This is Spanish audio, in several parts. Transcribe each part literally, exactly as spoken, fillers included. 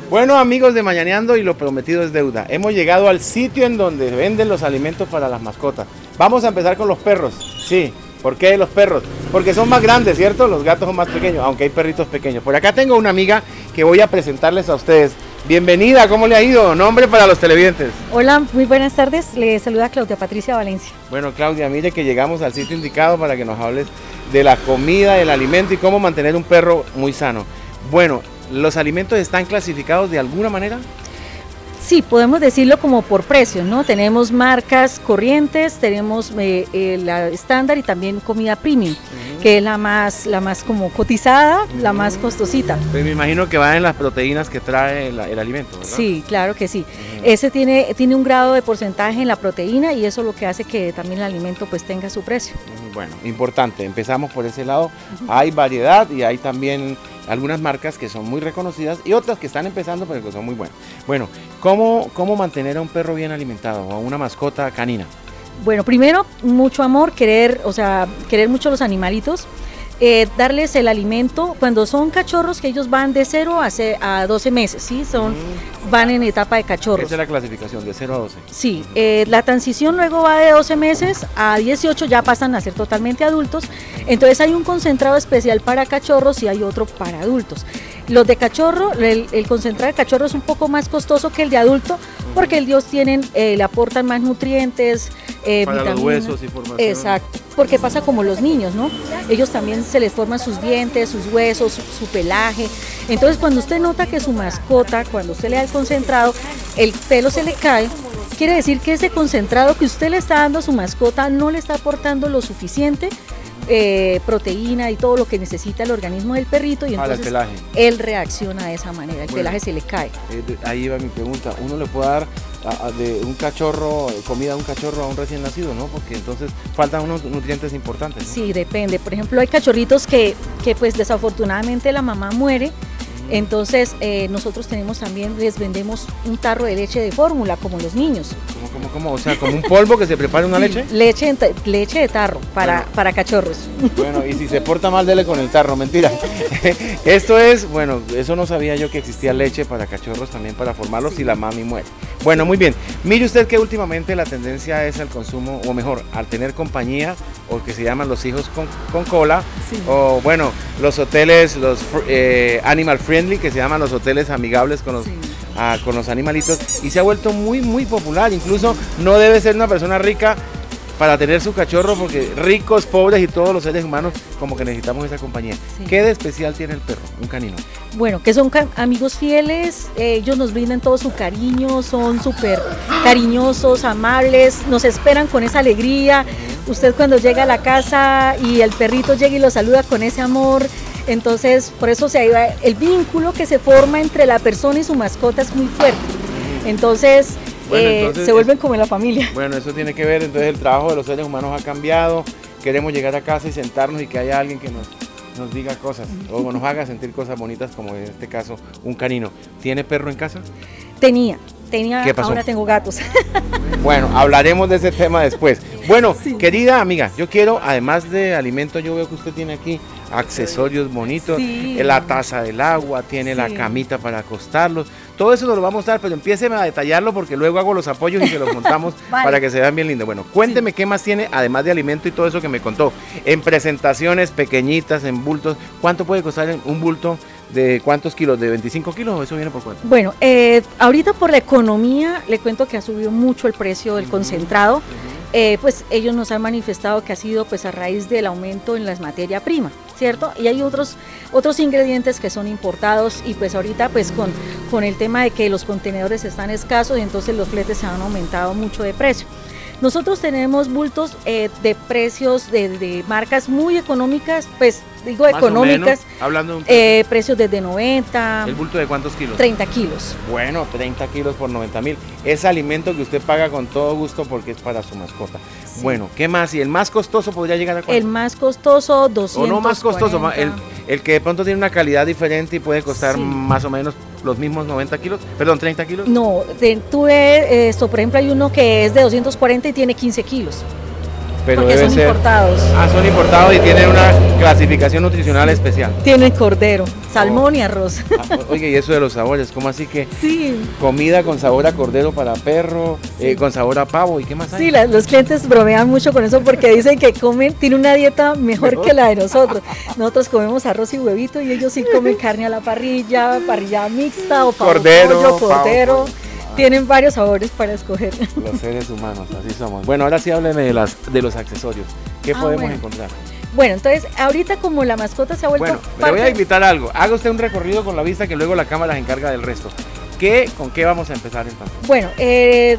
Bueno, amigos de Mañaneando y lo prometido es deuda, hemos llegado al sitio en donde venden los alimentos para las mascotas. Vamos a empezar con los perros. Sí, ¿por qué los perros? Porque son más grandes, ¿cierto? Los gatos son más pequeños, aunque hay perritos pequeños. Por acá tengo una amiga que voy a presentarles a ustedes. Bienvenida, ¿cómo le ha ido? Nombre para los televidentes. Hola, muy buenas tardes, le saluda Claudia Patricia Valencia. Bueno, Claudia, mire que llegamos al sitio indicado para que nos hables de la comida, del alimento y cómo mantener un perro muy sano. Bueno, ¿los alimentos están clasificados de alguna manera? Sí, podemos decirlo como por precios, ¿no? Tenemos marcas corrientes, tenemos eh, eh, la estándar y también comida premium, uh-huh. que es la más, la más como cotizada, uh-huh. la más costosita. Pues me imagino que va en las proteínas que trae el, el alimento, ¿verdad? Sí, claro que sí. Uh-huh. Ese tiene, tiene un grado de porcentaje en la proteína y eso es lo que hace que también el alimento pues tenga su precio. Uh-huh. Bueno, importante, empezamos por ese lado. Uh-huh. Hay variedad y hay también algunas marcas que son muy reconocidas y otras que están empezando pero que son muy buenas. Bueno, ¿cómo, cómo mantener a un perro bien alimentado o a una mascota canina? Bueno, primero, mucho amor, querer, o sea, querer mucho los animalitos, eh, darles el alimento. Cuando son cachorros, que ellos van de cero a doce meses, ¿sí? Son, mm. van en etapa de cachorros. Esa es la clasificación, de cero a doce. Sí, eh, la transición luego va de doce meses a dieciocho, ya pasan a ser totalmente adultos. Entonces hay un concentrado especial para cachorros y hay otro para adultos. Los de cachorro, el, el concentrado de cachorro es un poco más costoso que el de adulto, porque ellos tienen, eh, le aportan más nutrientes, eh, para vitaminas. Los huesos y formación. Exacto, porque pasa como los niños, ¿no? Ellos también se les forman sus dientes, sus huesos, su, su pelaje. Entonces cuando usted nota que su mascota, cuando usted le da el concentrado, el pelo se le cae, quiere decir que ese concentrado que usted le está dando a su mascota no le está aportando lo suficiente Eh, proteína y todo lo que necesita el organismo del perrito y entonces ah, él reacciona de esa manera, el bueno, pelaje se le cae. Eh, de, ahí va mi pregunta, ¿uno le puede dar a, a, de un cachorro, comida a un cachorro a un recién nacido, no? Porque entonces faltan unos nutrientes importantes, ¿no? Sí, depende, por ejemplo hay cachorritos que, que pues desafortunadamente la mamá muere. Entonces eh, nosotros tenemos también, les vendemos un tarro de leche de fórmula, como los niños. ¿Cómo, cómo, cómo? O sea, ¿como un polvo que se prepara una sí, leche? Leche, leche de tarro para, bueno. para cachorros. Bueno, y si se porta mal, dele con el tarro, mentira. Esto es, bueno, eso no sabía yo que existía leche para cachorros también para formarlos si la mami muere. Bueno, muy bien. Mire usted que últimamente la tendencia es al consumo, o mejor, al tener compañía, o que se llaman los hijos con, con cola, sí. o bueno, los hoteles, los eh, animal friendly, que se llaman los hoteles amigables con los, sí. ah, con los animalitos, y se ha vuelto muy, muy popular. Incluso no debe ser una persona rica para tener su cachorro, porque ricos, pobres y todos los seres humanos como que necesitamos esa compañía. Sí. ¿Qué de especial tiene el perro, un canino? Bueno, que son amigos fieles, eh, ellos nos brindan todo su cariño, son súper cariñosos, amables, nos esperan con esa alegría. Uh-huh. Usted cuando llega a la casa y el perrito llega y lo saluda con ese amor, entonces por eso se va, el vínculo que se forma entre la persona y su mascota es muy fuerte. Uh-huh. Entonces... Bueno, eh, entonces, se vuelven como en la familia. Bueno, eso tiene que ver, entonces el trabajo de los seres humanos ha cambiado, queremos llegar a casa y sentarnos y que haya alguien que nos, nos diga cosas, o nos haga sentir cosas bonitas, como en este caso un canino. ¿Tiene perro en casa? Tenía, tenía, ahora tengo gatos. Bueno, hablaremos de ese tema después. Bueno, sí. Querida amiga, yo quiero, además de alimento, yo veo que usted tiene aquí accesorios bonitos, sí. La taza del agua, tiene sí. La camita para acostarlos, todo eso nos lo vamos a dar, pero empiéceme a detallarlo porque luego hago los apoyos y se los montamos vale. Para que se vean bien lindos. Bueno, cuénteme sí. Qué más tiene, además de alimento y todo eso que me contó, en presentaciones pequeñitas, en bultos, ¿cuánto puede costar un bulto? ¿De cuántos kilos? ¿De veinticinco kilos o eso viene por cuánto? Bueno, eh, ahorita por la economía le cuento que ha subido mucho el precio del concentrado. Uh-huh. eh, pues ellos nos han manifestado que ha sido pues a raíz del aumento en las materias primas, ¿cierto? Y hay otros, otros ingredientes que son importados y pues ahorita pues con, con el tema de que los contenedores están escasos y entonces los fletes se han aumentado mucho de precio. Nosotros tenemos bultos eh, de precios de, de marcas muy económicas, pues digo más económicas, menos, hablando de un eh, precios desde noventa. ¿El bulto de cuántos kilos? treinta kilos. Bueno, treinta kilos por noventa mil. Es alimento que usted paga con todo gusto porque es para su mascota. Sí. Bueno, ¿qué más? ¿Y el más costoso podría llegar a cuánto? El más costoso, doscientos cuarenta. O no más costoso, el, el que de pronto tiene una calidad diferente y puede costar sí. Más o menos los mismos noventa kilos, perdón, treinta kilos. No, de, tuve esto, por ejemplo, hay uno que es de doscientos cuarenta y tiene quince kilos. Pero porque debe son ser, importados. Ah, son importados y tienen una clasificación nutricional especial. Tienen cordero. salmón oh. y arroz. Ah, oye, y eso de los sabores, ¿cómo así que? Sí. Comida con sabor a cordero para perro, sí. eh, con sabor a pavo, ¿y qué más hay? Sí, la, los clientes bromean mucho con eso porque dicen que comen, tiene una dieta mejor, mejor que la de nosotros. Nosotros comemos arroz y huevito y ellos sí comen carne a la parrilla, parrilla mixta o pavo, cordero, pollo, cordero. Pavo. Tienen varios sabores para escoger. Los seres humanos, así somos. Bueno, ahora sí hábleme de, las, de los accesorios. ¿Qué ah, podemos bueno. encontrar? Bueno, entonces, ahorita como la mascota se ha vuelto... Bueno, parte... le voy a invitar a algo. Haga usted un recorrido con la vista que luego la cámara se encarga del resto. ¿Qué, ¿Con qué vamos a empezar entonces? Bueno, eh,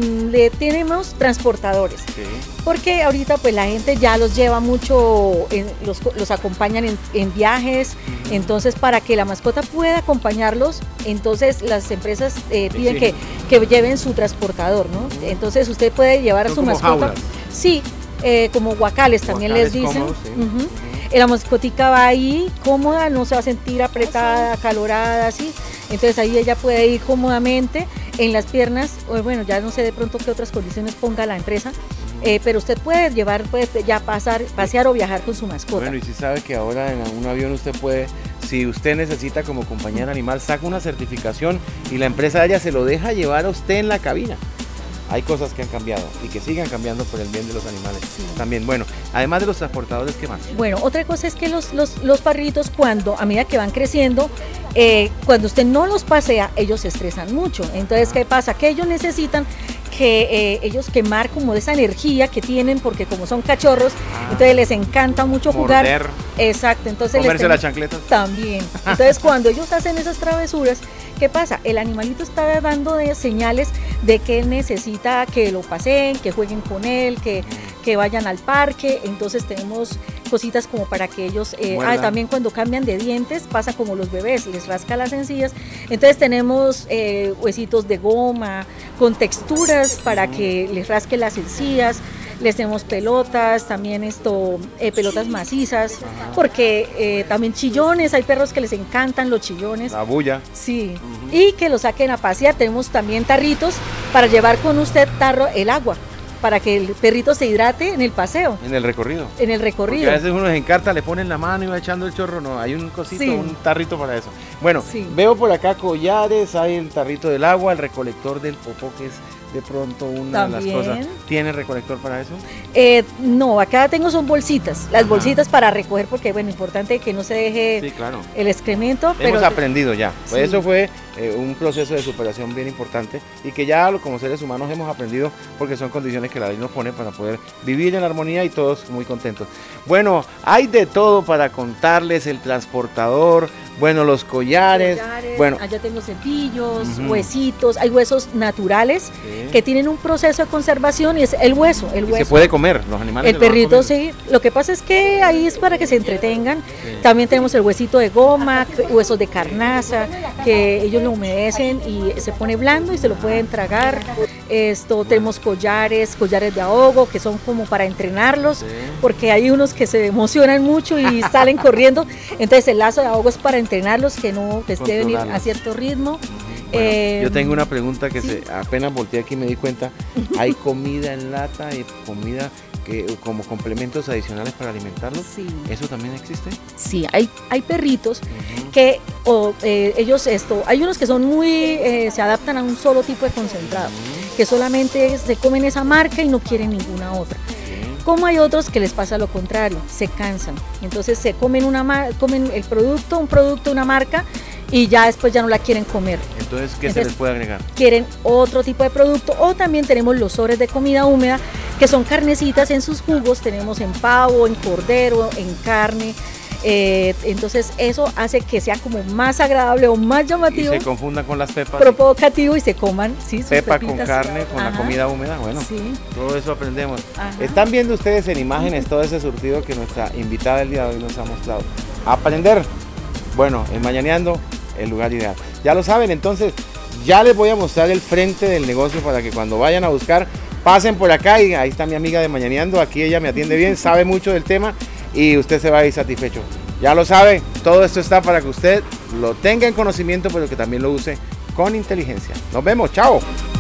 le tenemos transportadores. Sí. Porque ahorita pues la gente ya los lleva mucho, en, los, los acompañan en, en viajes, uh-huh. entonces para que la mascota pueda acompañarlos, entonces las empresas eh, piden sí, sí. Que, que lleven su transportador, ¿no? Uh-huh. Entonces usted puede llevar Son a su como mascota. Jaulas. Sí, eh, como guacales también guacales les dicen. Cómodos, sí. uh-huh. Uh-huh. La mascotica va ahí cómoda, no se va a sentir apretada, acalorada, así. Entonces ahí ella puede ir cómodamente en las piernas, o bueno, ya no sé de pronto qué otras condiciones ponga la empresa, eh, pero usted puede llevar, puede ya pasar, pasear o viajar con su mascota. Bueno, y si sabe que ahora en un avión usted puede, si usted necesita como compañera animal, saca una certificación y la empresa de ella se lo deja llevar a usted en la cabina. Hay cosas que han cambiado y que sigan cambiando por el bien de los animales. Sí. También, bueno, además de los transportadores, ¿qué más? Bueno, otra cosa es que los, los, los perritos, cuando, a medida que van creciendo, eh, cuando usted no los pasea, ellos se estresan mucho. Entonces, ah. ¿qué pasa? Que ellos necesitan que eh, ellos quemar como de esa energía que tienen, porque como son cachorros, ah. entonces les encanta mucho jugar. Morder. Exacto, entonces comerse les las chancletas. También. Entonces, cuando ellos hacen esas travesuras, ¿qué pasa? El animalito está dando de señales de que necesita que lo paseen, que jueguen con él, que, que vayan al parque. Entonces tenemos cositas como para que ellos, eh, ah, también cuando cambian de dientes, pasa como los bebés, les rasca las encías. Entonces tenemos eh, huesitos de goma con texturas para que les rasque las encías. Les tenemos pelotas, también esto, eh, pelotas macizas, ajá. porque eh, también chillones, hay perros que les encantan los chillones. La bulla. Sí, uh-huh. y que los saquen a pasear. Tenemos también tarritos para llevar con usted tarro el agua, para que el perrito se hidrate en el paseo. En el recorrido. En el recorrido. Porque a veces uno les encanta, le ponen la mano y va echando el chorro, no, hay un cosito, sí. un tarrito para eso. Bueno, sí. veo por acá collares, hay el tarrito del agua, el recolector del popó, que es de pronto una ¿También? de las cosas. ¿Tiene recolector para eso? Eh, no, acá tengo son bolsitas, las Ajá. bolsitas para recoger, porque bueno, importante que no se deje sí, claro. el excremento. Hemos pero aprendido ya, pues sí. eso fue eh, un proceso de superación bien importante y que ya como seres humanos hemos aprendido porque son condiciones que la ley nos pone para poder vivir en armonía y todos muy contentos. Bueno, hay de todo para contarles, el transportador, bueno, los collares, collares bueno, allá tengo cepillos, uh-huh. huesitos, hay huesos naturales sí. que tienen un proceso de conservación y es el hueso, el hueso. Se puede comer, los animales. El perrito sí, lo que pasa es que ahí es para que se entretengan. Sí. También tenemos el huesito de goma, huesos de carnaza, que ellos lo humedecen y se pone blando y se lo pueden tragar. Esto, tenemos collares, collares de ahogo, que son como para entrenarlos, sí. porque hay unos que se emocionan mucho y salen corriendo. Entonces el lazo de ahogo es para entrenarlos, que no que deben ir a cierto ritmo. Bueno, eh, yo tengo una pregunta que ¿sí? se, apenas volteé aquí y me di cuenta. ¿Hay comida en lata y comida que como complementos adicionales para alimentarlos? Sí. ¿Eso también existe? Sí, hay, hay perritos uh-huh. que o, eh, ellos esto, hay unos que son muy, eh, se adaptan a un solo tipo de concentrado, uh-huh. que solamente se comen esa marca y no quieren ninguna otra. Como hay otros que les pasa lo contrario, se cansan, entonces se comen una comen el producto, un producto, una marca y ya después ya no la quieren comer. Entonces, ¿qué entonces, se les puede agregar? Quieren otro tipo de producto o también tenemos los sobres de comida húmeda que son carnecitas en sus jugos, tenemos en pavo, en cordero, en carne. Eh, entonces eso hace que sea como más agradable o más llamativo. Y se confundan con las pepas. Provocativo y se coman, sí, sus pepa pepitas. Con carne, con Ajá. la comida húmeda, bueno, sí. todo eso aprendemos. Ajá. Están viendo ustedes en imágenes todo ese surtido que nuestra invitada del día de hoy nos ha mostrado. Aprender, bueno, en Mañaneando, el lugar ideal. Ya lo saben, entonces ya les voy a mostrar el frente del negocio para que cuando vayan a buscar, pasen por acá y ahí está mi amiga de Mañaneando, aquí ella me atiende bien, sabe mucho del tema. Y usted se va a ir satisfecho. Ya lo sabe, todo esto está para que usted lo tenga en conocimiento, pero que también lo use con inteligencia. Nos vemos, chao.